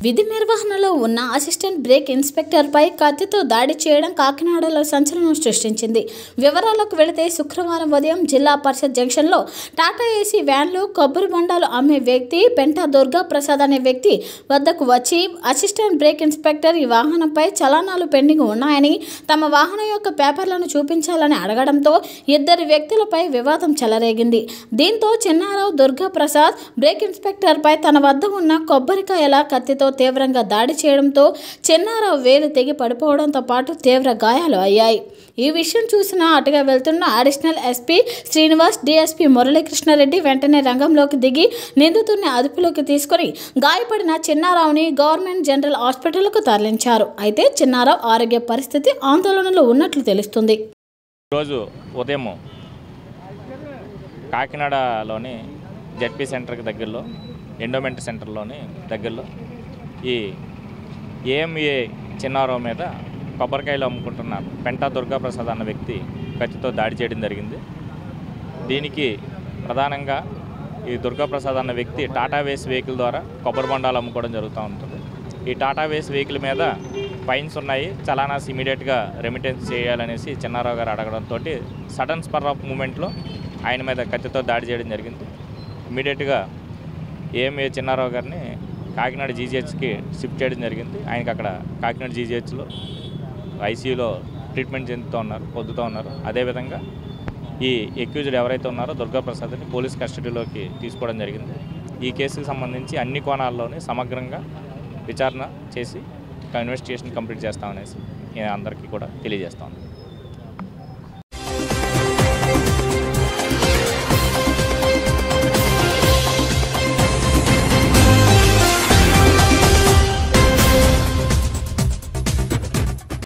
విధి నిర్వహణలో ఉన్న అసిస్టెంట్ బ్రేక్ ఇన్స్పెక్టర్పై కత్తితో దాడి చేయడం కాకినాడలో సంచలనం సృష్టించింది. వివరాలకు వెళితే శుక్రవారం ఉదయం జిల్లా పరిషత్ జంక్షన్లో టాటా ఏసీ వ్యాన్లో కొబ్బరి బొండాలు అమ్మే వ్యక్తి పెంటా దుర్గా ప్రసాద్ అనే వ్యక్తి వద్దకు వచ్చి అసిస్టెంట్ బ్రేక్ ఇన్స్పెక్టర్ ఈ వాహనంపై చలానాలు పెండింగ్ ఉన్నాయని, తమ వాహనం యొక్క పేపర్లను చూపించాలని అడగడంతో ఇద్దరు వ్యక్తులపై వివాదం చెలరేగింది. దీంతో చిన్నారావు దుర్గా ప్రసాద్ బ్రేక్ ఇన్స్పెక్టర్పై తన వద్ద ఉన్న కొబ్బరికాయల కత్తితో తీవ్రంగా దాడి చేయడంతో చిన్నారావు వేలు తెగి పడిపోవడంతో పాటు తీవ్ర గాయాలు అయ్యాయి. ఈ విషయం చూసిన అటుగా వెళ్తున్న additional SP Srinivas, DSP Murali Krishna Reddy వెంటనే రంగంలోకి దిగి నిందితుడిని అదుపులోకి తీసుకుని గాయపడిన చిన్నారావుని గవర్నమెంట్ జనరల్ హాస్పిటల్కు తరలించారు. అయితే చిన్నారావు ఆరోగ్య పరిస్థితి ఆందోళనలో ఉన్నట్లు తెలుస్తుంది. రోజు ఉదయం కాకినాడలోని జెడ్పీ సెంటర్కి దగ్గరలో, ఎండోమెంట్ సెంటర్లోని దగ్గరలో ఈ ఏఎంఏ చిన్నారావు మీద కొబ్బరికాయలు అమ్ముకుంటున్న పెంటా దుర్గా ప్రసాద్ అన్న వ్యక్తి కత్తితో దాడి చేయడం జరిగింది. దీనికి ప్రధానంగా ఈ దుర్గా ప్రసాద్ అన్న వ్యక్తి టాటా వేస్ వెహికల్ ద్వారా కొబ్బరి బొండాలు అమ్ముకోవడం జరుగుతూ ఉంటుంది. ఈ టాటా వేస్ వెహికల్ మీద ఫైన్స్ ఉన్నాయి, చలానాస్ ఇమీడియట్గా రెమిటెన్స్ చేయాలనేసి చిన్నారావు గారు అడగడంతో సడన్ స్పర్ ఆఫ్ మూమెంట్లో ఆయన మీద కత్తితో దాడి చేయడం జరిగింది. ఇమీడియట్గా ఏఎంఏ చిన్నారావు గారిని కాకినాడ జీజీహెచ్కి షిఫ్ట్ చేయడం జరిగింది. ఆయనకి అక్కడ కాకినాడ జీజీహెచ్లో ఐసీయూలో ట్రీట్మెంట్ పొందుతూ ఉన్నారు. అదేవిధంగా ఈ అక్యూజ్డ్ ఎవరైతే ఉన్నారో దుర్గా ప్రసాద్ని పోలీస్ కస్టడీలోకి తీసుకోవడం జరిగింది. ఈ కేసుకు సంబంధించి అన్ని కోణాల్లోనే సమగ్రంగా విచారణ చేసి ఇన్వెస్టిగేషన్ కంప్లీట్ చేస్తామనేసి అందరికీ కూడా తెలియజేస్తాం.